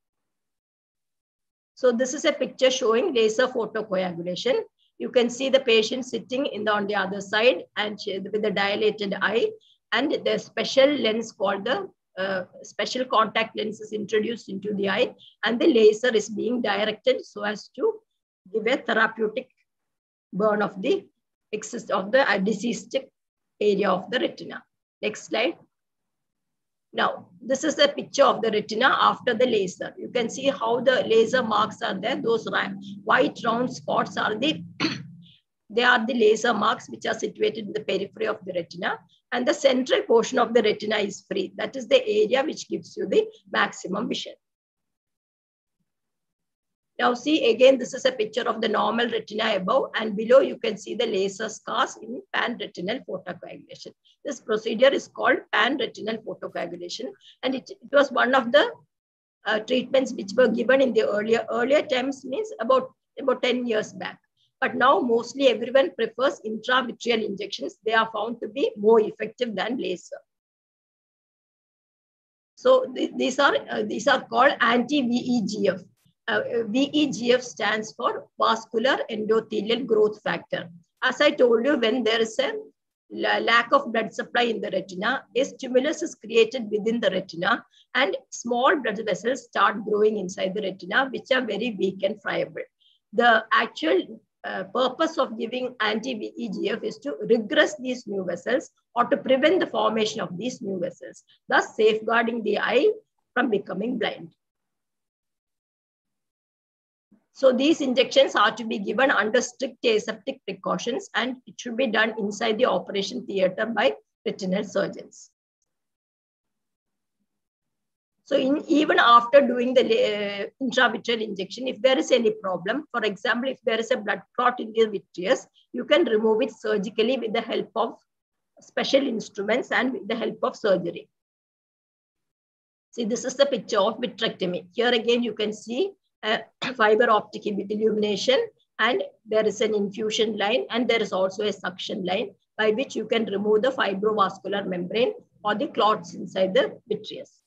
So this is a picture showing laser photocoagulation. You can see the patient sitting on the other side and with a dilated eye, and the special lens called the special contact lens is introduced into the eye, and the laser is being directed so as to give a therapeutic burn of the excess of the diseased area of the retina. Next slide. Now, this is a picture of the retina after the laser. You can see how the laser marks are there. Those white round spots are the They are the laser marks which are situated in the periphery of the retina, and the central portion of the retina is free. That is the area which gives you the maximum vision. Now see, again, this is a picture of the normal retina above, and below you can see the laser scars in pan-retinal photocoagulation. This procedure is called pan-retinal photocoagulation, and it was one of the treatments which were given in the earlier times, means about 10 years back. But now mostly everyone prefers intravitreal injections. They are found to be more effective than laser. So these are called anti-VEGF. VEGF stands for vascular endothelial growth factor. As I told you, when there is a lack of blood supply in the retina, a stimulus is created within the retina, and small blood vessels start growing inside the retina, which are very weak and friable. The actual purpose of giving anti-VEGF is to regress these new vessels or to prevent the formation of these new vessels, thus safeguarding the eye from becoming blind. So these injections are to be given under strict aseptic precautions, and it should be done inside the operation theater by retinal surgeons. So even after doing the intravitreal injection, if there is any problem, for example, if there is a blood clot in the vitreous, you can remove it surgically with the help of special instruments and with the help of surgery. See, this is the picture of vitrectomy. Here again, you can see fiber optic illumination, and there is an infusion line, and there is also a suction line by which you can remove the fibrovascular membrane or the clots inside the vitreous.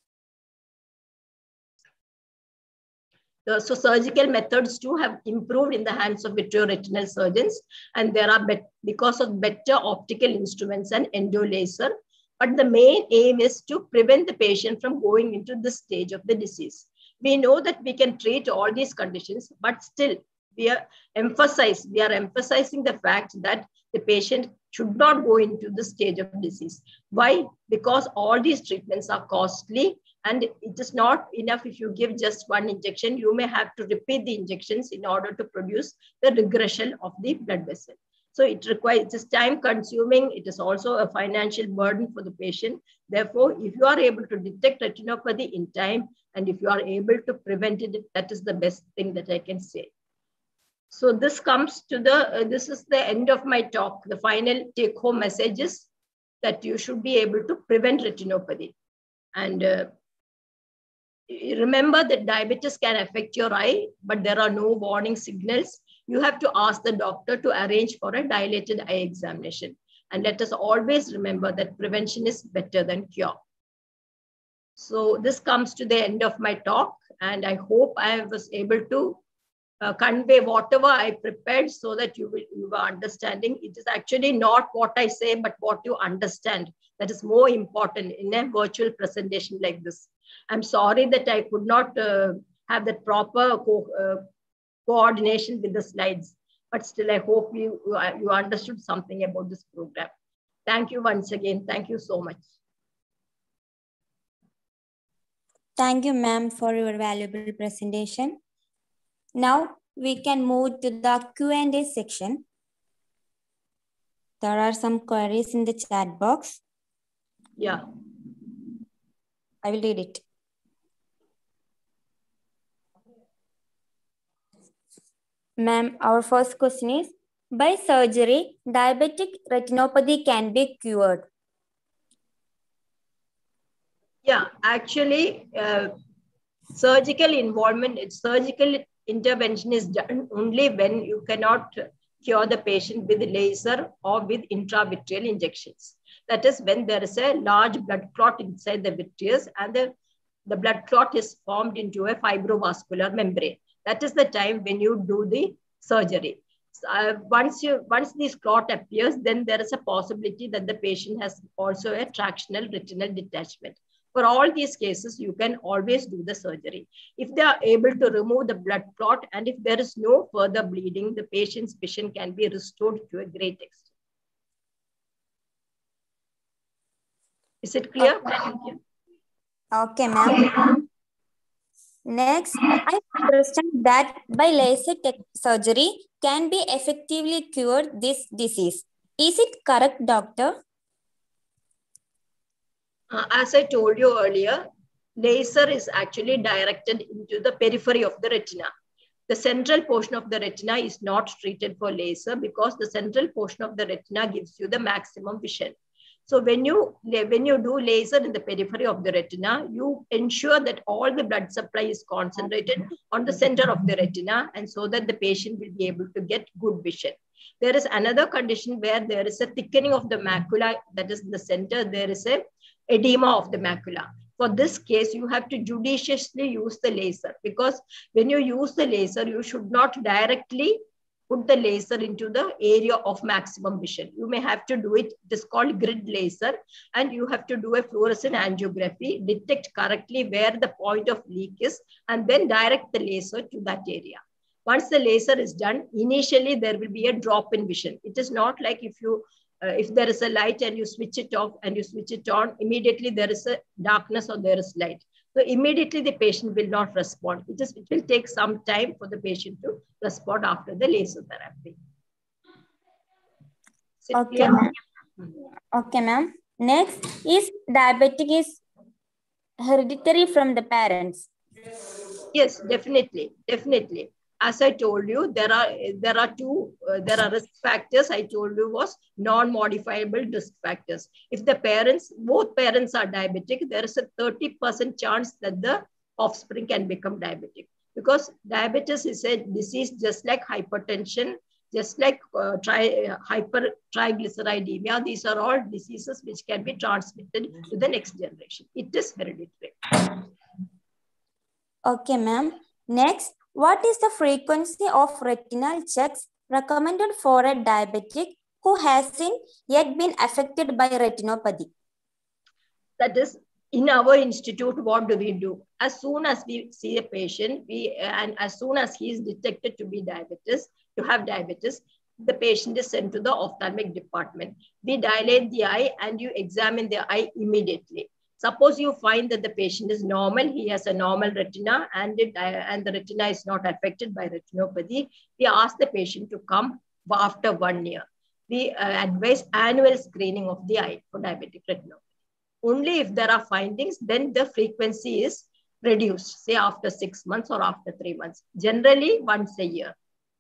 So surgical methods too have improved in the hands of vitreoretinal surgeons, and there are because of better optical instruments and endolaser. But the main aim is to prevent the patient from going into this stage of the disease. We know that we can treat all these conditions, but still we are emphasizing the fact that the patient should not go into this stage of disease. Why? Because all these treatments are costly, and it is not enough if you give just one injection. You may have to repeat the injections in order to produce the regression of the blood vessel. So it is time consuming. It is also a financial burden for the patient. Therefore, if you are able to detect retinopathy in time, and if you are able to prevent it, that is the best thing that I can say. So this comes to this is the end of my talk. The final take home message is that you should be able to prevent retinopathy. And remember that diabetes can affect your eye, but there are no warning signals. You have to ask the doctor to arrange for a dilated eye examination. And let us always remember that prevention is better than cure. So this comes to the end of my talk, and I hope I was able to convey whatever I prepared so that you were understanding. It is actually not what I say, but what you understand. That is more important in a virtual presentation like this. I'm sorry that I could not have that proper coordination with the slides, but still I hope you understood something about this program. Thank you once again. Thank you so much. Thank you, ma'am, for your valuable presentation. Now we can move to the Q&A section. There are some queries in the chat box. Yeah. I will read it. Ma'am, our first question is, by surgery, diabetic retinopathy can be cured? Yeah, actually, surgical intervention is done only when you cannot cure the patient with laser or with intravitreal injections. That is when there is a large blood clot inside the vitreous, and the blood clot is formed into a fibrovascular membrane. That is the time when you do the surgery. Once this clot appears, then there is a possibility that the patient has also a tractional retinal detachment. For all these cases, you can always do the surgery. If they are able to remove the blood clot, and if there is no further bleeding, the patient's vision can be restored to a great extent. Is it clear? Okay, ma'am. Next, I understand that by laser surgery can be effectively cured this disease. Is it correct, doctor? As I told you earlier, laser is actually directed into the periphery of the retina. The central portion of the retina is not treated for laser because the central portion of the retina gives you the maximum vision. So when you do laser in the periphery of the retina, you ensure that all the blood supply is concentrated on the center of the retina, and so that the patient will be able to get good vision. There is another condition where there is a thickening of the macula, that is in the center, there is a edema of the macula. For this case, you have to judiciously use the laser, because when you use the laser, you should not directly put the laser into the area of maximum vision. You may have to do it. It is called grid laser, and you have to do a fluorescent angiography, detect correctly where the point of leak is, and then direct the laser to that area. Once the laser is done, initially there will be a drop in vision. It is not like if there is a light and you switch it off and you switch it on, immediately there is a darkness or there is light. So immediately the patient will not respond. It will take some time for the patient to respond after the laser therapy. Okay, ma'am. Okay, ma'am. Next, is diabetic is hereditary from the parents? Yes, definitely. As I told you, there are risk factors. I told you was non-modifiable risk factors. If both parents are diabetic, there is a 30% chance that the offspring can become diabetic, because diabetes is a disease just like hypertension, just like hypertriglyceridemia. These are all diseases which can be transmitted to the next generation. It is hereditary. Okay, ma'am. Next, what is the frequency of retinal checks recommended for a diabetic who hasn't yet been affected by retinopathy? That is, in our institute, what do we do? As soon as we see a patient, and as soon as he is detected to have diabetes, the patient is sent to the ophthalmic department. We dilate the eye and you examine the eye immediately. Suppose you find that the patient is normal, he has a normal retina, and the retina is not affected by retinopathy, we ask the patient to come after 1 year. We advise annual screening of the eye for diabetic retinopathy. Only if there are findings, then the frequency is reduced, say after 6 months or after 3 months. Generally, once a year.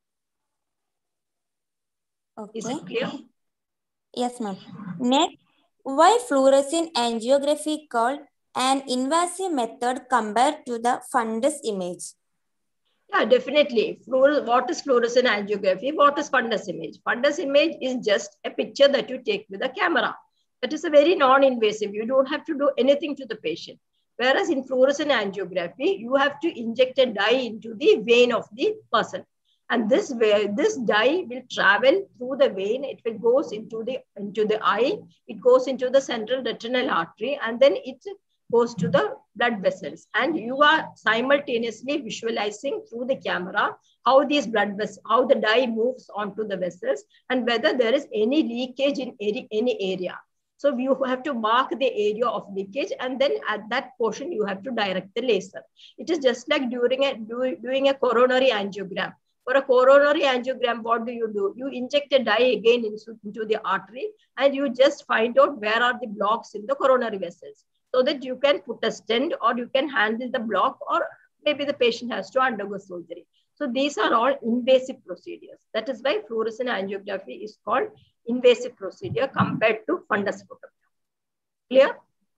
Okay. Is it clear? Yes, ma'am. Next, why fluorescent angiography called an invasive method compared to the fundus image? Yeah, definitely. What is fluorescent angiography? What is fundus image? Fundus image is just a picture that you take with a camera. That is a very non-invasive. You don't have to do anything to the patient. Whereas in fluorescent angiography, you have to inject a dye into the vein of the person. And this dye will travel through the vein. It will goes into the eye. It goes into the central retinal artery, and then it goes to the blood vessels. And you are simultaneously visualizing through the camera how how the dye moves onto the vessels, and whether there is any leakage in any area. So you have to mark the area of leakage, and then at that portion you have to direct the laser. It is just like doing a coronary angiogram. For a coronary angiogram, what do? You inject a dye again into the artery, and you just find out where are the blocks in the coronary vessels, so that you can put a stent, or you can handle the block, or maybe the patient has to undergo surgery. So these are all invasive procedures. That is why fluorescent angiography is called invasive procedure compared to fundus photography. Clear?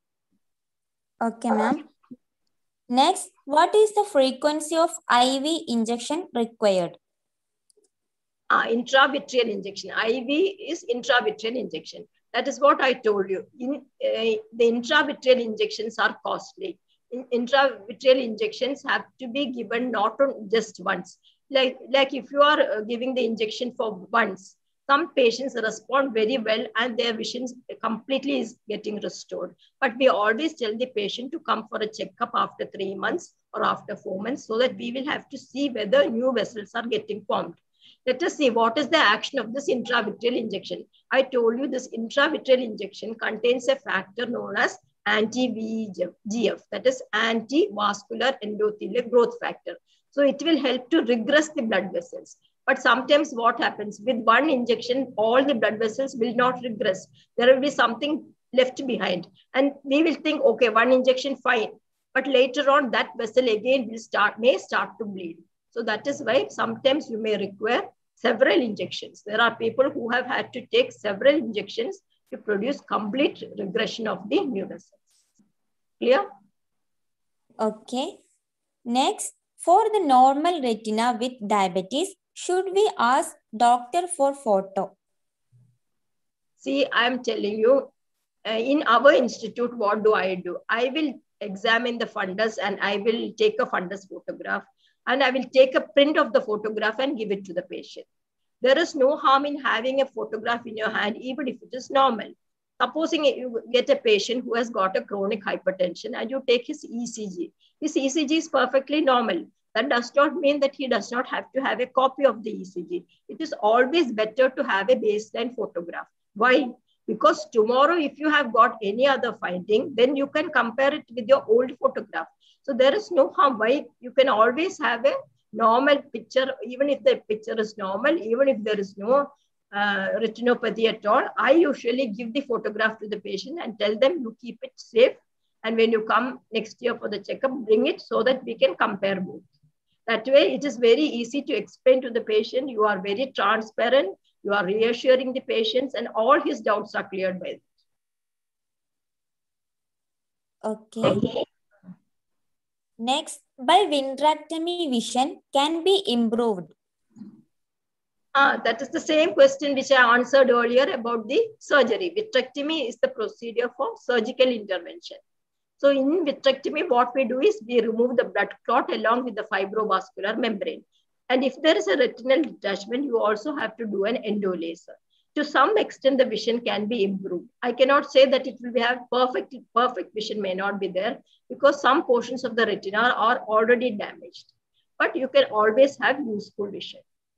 Okay, ma'am. Next, what is the frequency of IV injection required? Intravitreal injection. IV is intravitreal injection. That is what I told you. The intravitreal injections are costly. Intravitreal injections have to be given not just once. Like if you are giving the injection for once, some patients respond very well and their vision completely is getting restored. But we always tell the patient to come for a checkup after 3 months or after 4 months, so that we will have to see whether new vessels are getting formed. Let us see what is the action of this intravitreal injection. I told you this intravitreal injection contains a factor known as anti-VEGF, that is anti-vascular endothelial growth factor. So it will help to regress the blood vessels. But sometimes what happens with one injection, all the blood vessels will not regress. There will be something left behind. And we will think, okay, one injection, fine. But later on, that vessel again may start to bleed. So that is why sometimes you may require several injections. There are people who have had to take several injections to produce complete regression of the new vessels. Clear? Okay. Next, for the normal retina with diabetes, should we ask doctor for photo? See, I'm telling you, in our institute, what do? I will examine the fundus and I will take a fundus photograph and I will take a print of the photograph and give it to the patient. There is no harm in having a photograph in your hand, even if it is normal. Supposing you get a patient who has got a chronic hypertension and you take his ECG. His ECG is perfectly normal. That does not mean that he does not have to have a copy of the ECG. It is always better to have a baseline photograph. Why? Because tomorrow, if you have got any other finding, then you can compare it with your old photograph. So there is no harm. Why? You can always have a normal picture, even if the picture is normal, even if there is no retinopathy at all. I usually give the photograph to the patient and tell them you keep it safe. And when you come next year for the checkup, bring it so that we can compare both. That way, it is very easy to explain to the patient. You are very transparent. You are reassuring the patients and all his doubts are cleared by it. Okay. Next, by vitrectomy, vision can be improved. That is the same question which I answered earlier about the surgery. Vitrectomy is the procedure for surgical intervention. So in vitrectomy, what we do is we remove the blood clot along with the fibrovascular membrane. And if there is a retinal detachment, you also have to do an endolaser. To some extent, the vision can be improved. I cannot say that it will have perfect vision may not be there because some portions of the retina are already damaged. But you can always have useful vision.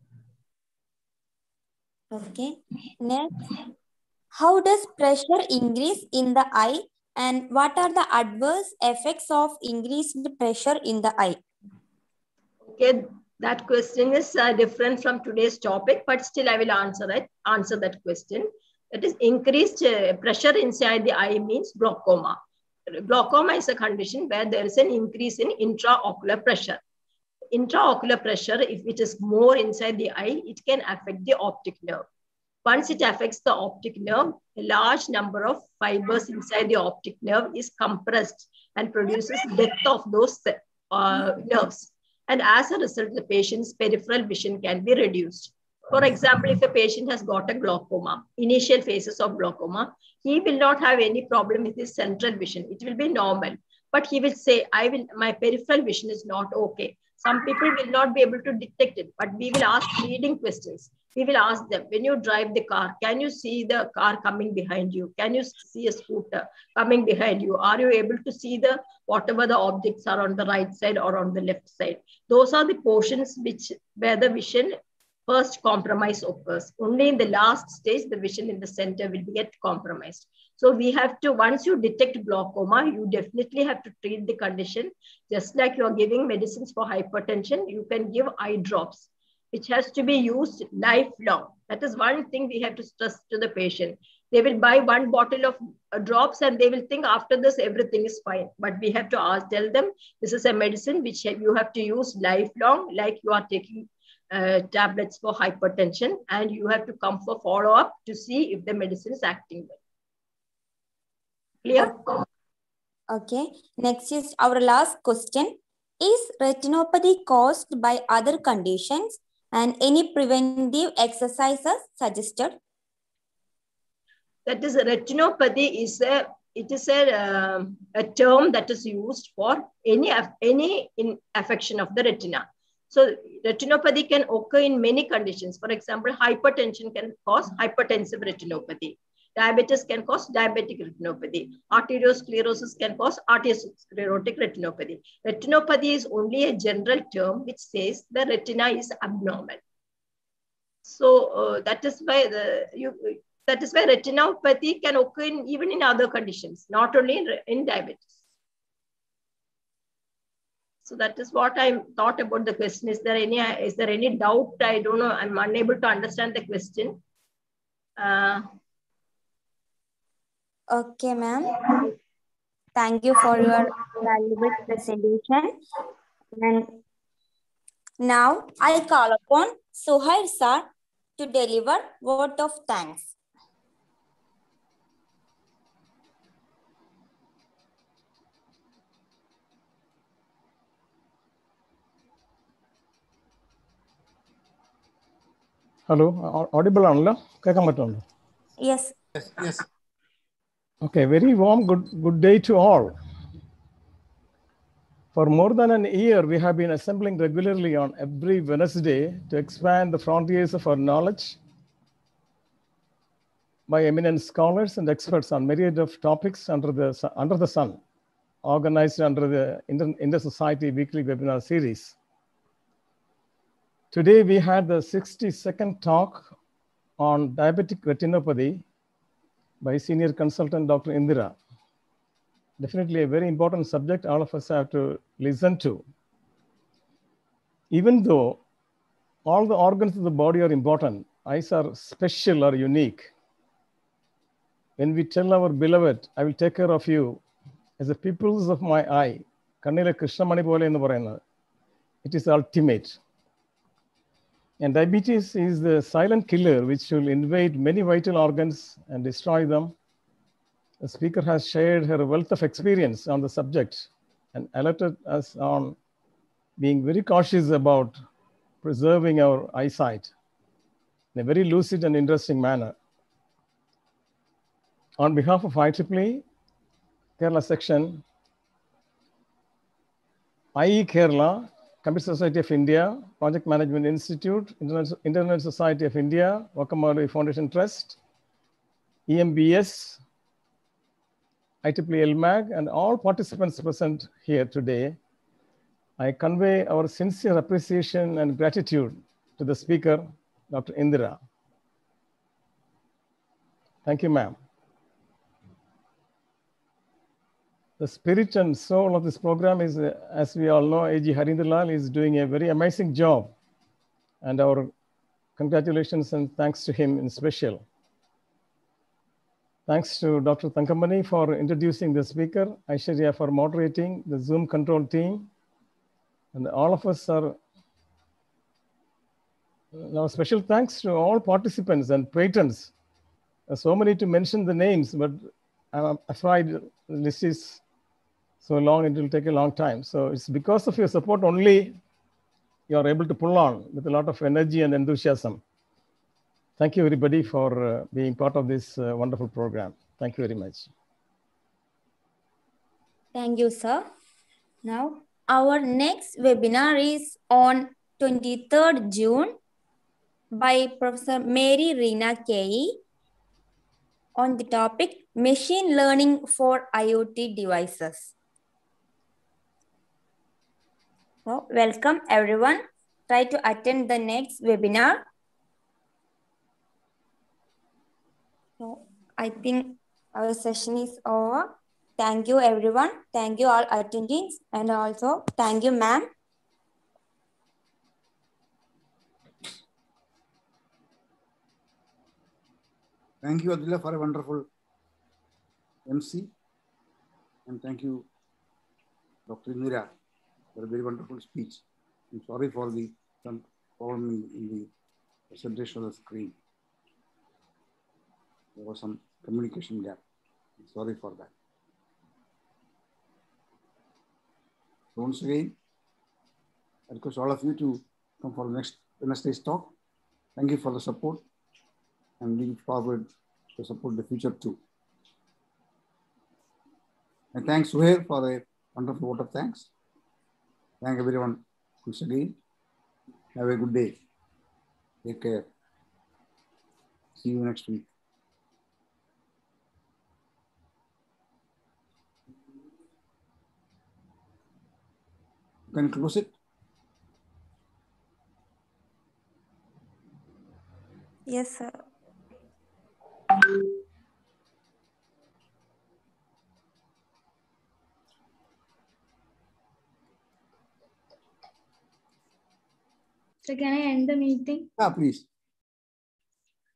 Okay. Next, how does pressure increase in the eye and what are the adverse effects of increased pressure in the eye? Okay, that question is different from today's topic, but still I will answer that question. That is, increased pressure inside the eye means glaucoma. Glaucoma is a condition where there is an increase in intraocular pressure. Intraocular pressure, if it is more inside the eye, it can affect the optic nerve. Once it affects the optic nerve, a large number of fibers inside the optic nerve is compressed and produces death of those nerves. And as a result, the patient's peripheral vision can be reduced. For example, if a patient has got a glaucoma, initial phases of glaucoma, he will not have any problem with his central vision. It will be normal. But he will say, my peripheral vision is not okay. Some people will not be able to detect it, but we will ask leading questions. We will ask them, when you drive the car, can you see the car coming behind you? Can you see a scooter coming behind you? Are you able to see whatever the objects are on the right side or on the left side? Those are the portions where the vision first compromise occurs. Only in the last stage, the vision in the center will get compromised. So we have to, once you detect glaucoma, you definitely have to treat the condition. Just like you are giving medicines for hypertension, you can give eye drops, which has to be used lifelong. That is one thing we have to stress to the patient. They will buy one bottle of drops and they will think after this, everything is fine. But we have to tell them, this is a medicine which you have to use lifelong, like you are taking tablets for hypertension, and you have to come for follow-up to see if the medicine is acting well. Clear? Okay. Next is our last question. Is retinopathy caused by other conditions and any preventive exercises suggested? That is, retinopathy is a term that is used for any affection of the retina. So retinopathy can occur in many conditions. For example, hypertension can cause hypertensive retinopathy. Diabetes can cause diabetic retinopathy. Arteriosclerosis can cause arteriosclerotic retinopathy. Retinopathy is only a general term which says the retina is abnormal. So that is why That is why retinopathy can occur even in other conditions, not only in diabetes. So that is what I thought about the question. Is there any doubt? I don't know. I'm unable to understand the question. Okay, ma'am. Thank you for your valuable presentation. And now I call upon Suhail sir to deliver word of thanks. Hello, audible Anla? Yes. Yes. Okay, very warm good day to all. For more than an year, we have been assembling regularly on every Wednesday to expand the frontiers of our knowledge by eminent scholars and experts on myriad of topics under the sun, organized under the Inter-Society Weekly Webinar Series. Today, we had the 60-second talk on diabetic retinopathy by senior consultant Dr. Indira. Definitely a very important subject all of us have to listen to. Even though all the organs of the body are important, eyes are special or unique. When we tell our beloved, I will take care of you as the pupils of my eye, it is ultimate. And diabetes is the silent killer which will invade many vital organs and destroy them. The speaker has shared her wealth of experience on the subject and alerted us on being very cautious about preserving our eyesight in a very lucid and interesting manner. On behalf of IEEE Kerala section, IE Kerala, Computer Society of India, Project Management Institute, Internet Society of India, Wakamodu Foundation Trust, EMBS, IEEE LMAG, and all participants present here today, I convey our sincere appreciation and gratitude to the speaker, Dr. Indira. Thank you, ma'am. The spirit and soul of this program is, as we all know, A.G. Harindra is doing a very amazing job. And our congratulations and thanks to him in special. Thanks to Dr. Thankamani for introducing the speaker, Aishwarya for moderating, the Zoom control team, and all of us are. Now, special thanks to all participants and patrons. So many to mention the names, but I'm afraid the list is so long, it will take a long time. So it's because of your support only you are able to pull on with a lot of energy and enthusiasm. Thank you, everybody, for being part of this wonderful program. Thank you very much. Thank you, sir. Now, our next webinar is on 23rd June by Professor Mary Reena K.E. on the topic Machine Learning for IoT Devices. So, welcome, everyone. Try to attend the next webinar. So, I think our session is over. Thank you, everyone. Thank you all attendees, and also thank you, ma'am. Thank you, Adila, for a wonderful MC. And thank you, Dr. Indira, for a very wonderful speech. I'm sorry for the problem in the presentation of the screen. There was some communication gap. I'm sorry for that. So once again, I request all of you to come for the next Wednesday's talk. Thank you for the support and we look forward to support the future too. And thanks Suhail for a wonderful vote of thanks. Thank everyone once again. Have a good day. Take care. See you next week. Can you close it? Yes, sir. So can I end the meeting? Please.